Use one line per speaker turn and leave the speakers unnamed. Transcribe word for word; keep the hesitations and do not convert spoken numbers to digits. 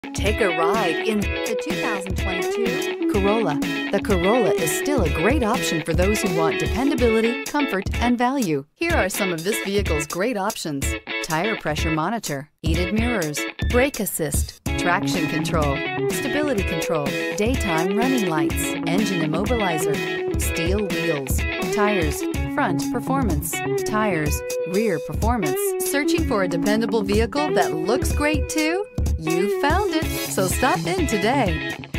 Take a ride in the two thousand twenty-two Corolla. The Corolla is still a great option for those who want dependability, comfort, and value. Here are some of this vehicle's great options: tire pressure monitor, heated mirrors, brake assist, traction control, stability control, daytime running lights, engine immobilizer, steel wheels, tires, front performance, tires, rear performance. Searching for a dependable vehicle that looks great too? You found it, so stop in today.